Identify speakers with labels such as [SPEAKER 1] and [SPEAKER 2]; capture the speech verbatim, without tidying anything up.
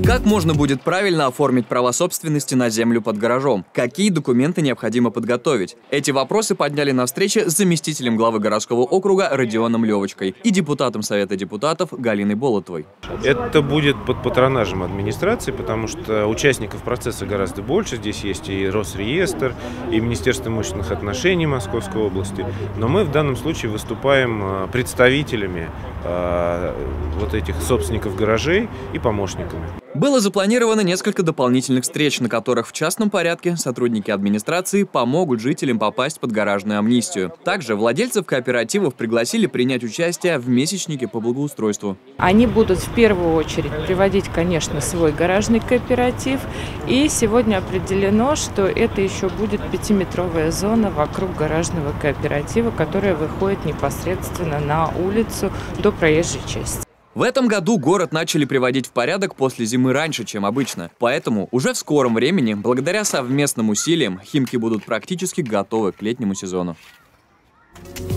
[SPEAKER 1] Как можно будет правильно оформить права собственности на землю под гаражом? Какие документы необходимо подготовить? Эти вопросы подняли на встрече с заместителем главы городского округа Родионом Левочкой и депутатом Совета депутатов Галиной Болотовой.
[SPEAKER 2] Это будет под патронажем администрации, потому что участников процесса гораздо больше. Здесь есть и Росреестр, и Министерство имущественных отношений Московской области. Но мы в данном случае выступаем представителями вот этих собственников гаражей и помощниками.
[SPEAKER 1] Было запланировано несколько дополнительных встреч, на которых в частном порядке сотрудники администрации помогут жителям попасть под гаражную амнистию. Также владельцев кооперативов пригласили принять участие в месячнике по благоустройству.
[SPEAKER 3] Они будут в первую очередь приводить, конечно, свой гаражный кооператив. И сегодня определено, что это еще будет пятиметровая зона вокруг гаражного кооператива, которая выходит непосредственно на улицу до проезжей части.
[SPEAKER 1] В этом году город начали приводить в порядок после зимы раньше, чем обычно. Поэтому уже в скором времени, благодаря совместным усилиям, Химки будут практически готовы к летнему сезону.